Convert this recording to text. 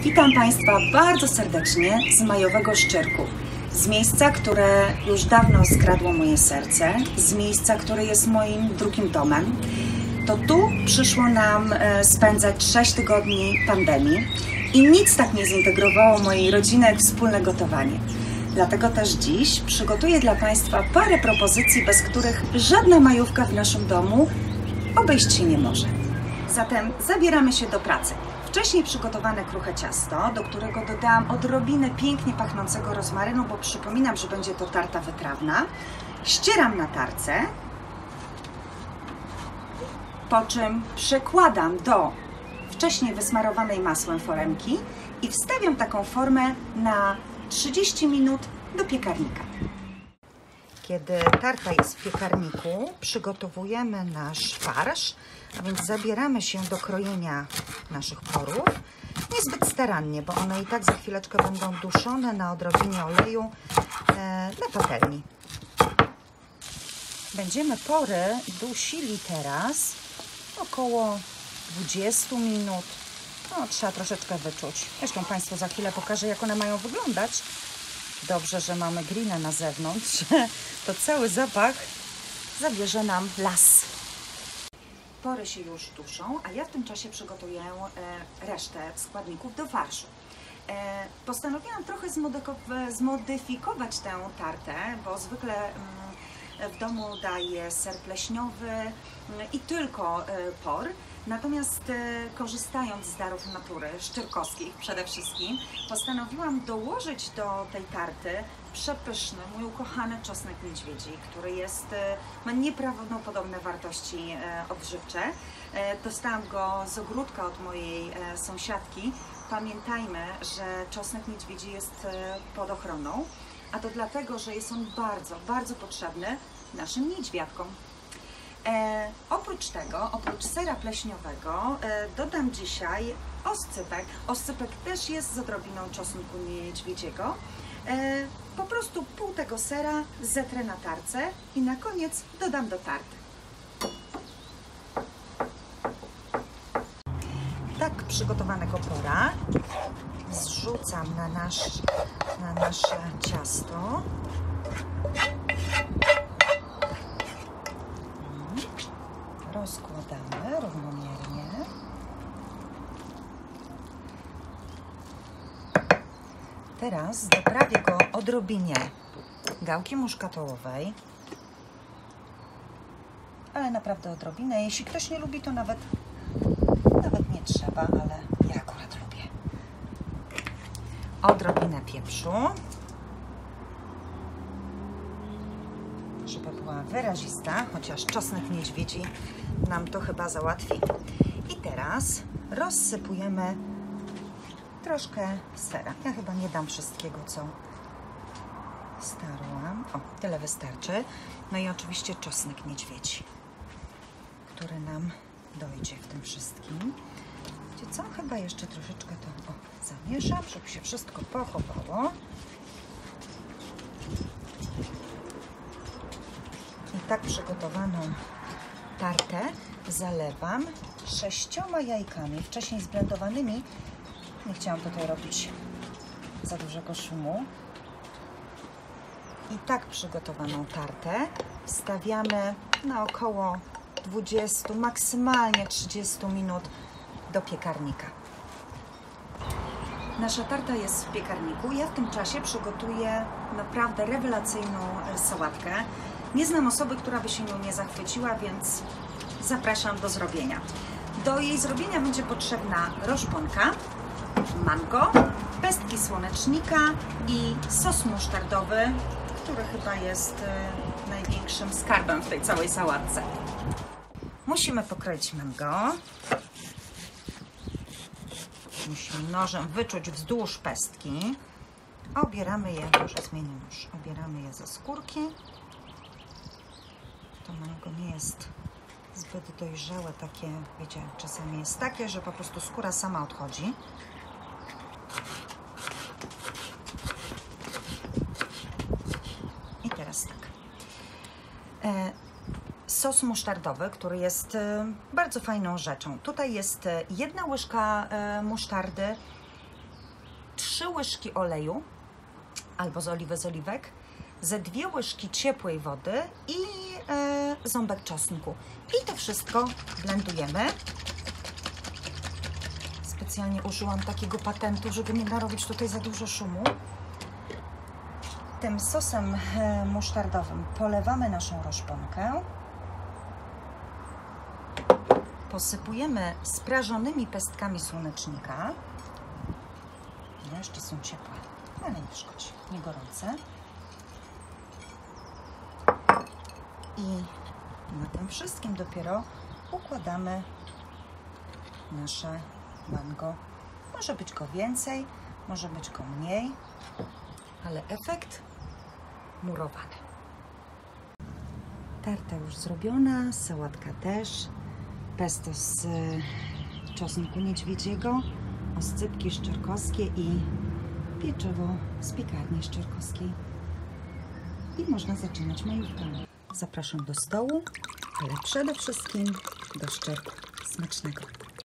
Witam Państwa bardzo serdecznie z majowego Szczyrku. Z miejsca, które już dawno skradło moje serce, z miejsca, które jest moim drugim domem. To tu przyszło nam spędzać 6 tygodni pandemii i nic tak nie zintegrowało mojej rodziny jak wspólne gotowanie. Dlatego też dziś przygotuję dla Państwa parę propozycji, bez których żadna majówka w naszym domu obejść się nie może. Zatem zabieramy się do pracy. Wcześniej przygotowane kruche ciasto, do którego dodałam odrobinę pięknie pachnącego rozmarynu, bo przypominam, że będzie to tarta wytrawna. Ścieram na tarce, po czym przekładam do wcześniej wysmarowanej masłem foremki i wstawiam taką formę na 30 minut do piekarnika. Kiedy tarta jest w piekarniku, przygotowujemy nasz farsz, a więc zabieramy się do krojenia naszych porów. Niezbyt starannie, bo one i tak za chwileczkę będą duszone na odrobinie oleju na patelni. Będziemy pory dusili teraz około 20 minut. No, trzeba troszeczkę wyczuć. Zresztą Państwu za chwilę pokażę, jak one mają wyglądać. Dobrze, że mamy grilla na zewnątrz. To cały zapach zabierze nam las. Pory się już duszą, a ja w tym czasie przygotuję resztę składników do farszu. Postanowiłam trochę zmodyfikować tę tartę, bo zwykle w domu daję ser pleśniowy i tylko por. Natomiast korzystając z darów natury, szczyrkowskich przede wszystkim, postanowiłam dołożyć do tej tarty przepyszny, mój ukochany czosnek niedźwiedzi, który ma nieprawdopodobne wartości odżywcze. Dostałam go z ogródka od mojej sąsiadki. Pamiętajmy, że czosnek niedźwiedzi jest pod ochroną, a to dlatego, że jest on bardzo, bardzo potrzebny naszym niedźwiadkom. Oprócz tego, oprócz sera pleśniowego, dodam dzisiaj oscypek. Oscypek też jest z odrobiną czosnku niedźwiedziego. Po prostu pół tego sera zetrę na tarce i na koniec dodam do tarty. Tak przygotowanego pora zrzucam na nasze ciasto. Rozkładamy równomiernie. Teraz doprawię go odrobinie gałki muszkatołowej, ale naprawdę odrobinę. Jeśli ktoś nie lubi, to nawet nie trzeba, ale ja akurat lubię. Odrobinę pieprzu, żeby była wyrazista, chociaż czosnek niedźwiedzi nam to chyba załatwi. I teraz rozsypujemy troszkę sera. Ja chyba nie dam wszystkiego, co starłam. O, tyle wystarczy. No i oczywiście czosnek niedźwiedzi, który nam dojdzie w tym wszystkim. Wiecie co? Chyba jeszcze troszeczkę to zamieszam, żeby się wszystko pochowało. I tak przygotowaną tartę zalewam 6 jajkami, wcześniej zblendowanymi. Nie chciałam tutaj robić za dużego szumu. I tak przygotowaną tartę wstawiamy na około 20, maksymalnie 30 minut do piekarnika. Nasza tarta jest w piekarniku. Ja w tym czasie przygotuję naprawdę rewelacyjną sałatkę. Nie znam osoby, która by się nią nie zachwyciła, więc zapraszam do zrobienia. Do jej zrobienia będzie potrzebna roszponka, mango, pestki słonecznika i sos musztardowy, który chyba jest największym skarbem w tej całej sałatce. Musimy pokroić mango. Musimy nożem wyczuć wzdłuż pestki. Obieramy je, może zmienię nóż, obieramy je ze skórki. To mango nie jest zbyt dojrzałe, takie, wiecie, czasami jest takie, że po prostu skóra sama odchodzi. I teraz tak. Sos musztardowy, który jest bardzo fajną rzeczą. Tutaj jest 1 łyżka musztardy, 3 łyżki oleju albo z oliwek, ze 2 łyżki ciepłej wody i ząbek czosnku. I to wszystko blendujemy. Specjalnie użyłam takiego patentu, żeby nie narobić tutaj za dużo szumu. Tym sosem musztardowym polewamy naszą roszponkę. Posypujemy sprażonymi pestkami słonecznika. No, jeszcze są ciepłe, ale nie szkodzi, nie gorące. I na tym wszystkim dopiero układamy nasze mango. Może być go więcej, może być go mniej, ale efekt murowany. Tarta już zrobiona, sałatka też, pesto z czosnku niedźwiedziego, oscypki szczerkowskie i pieczywo z piekarni szczerkowskiej. I można zaczynać majówkę. Zapraszam do stołu, ale przede wszystkim do szczerku smacznego.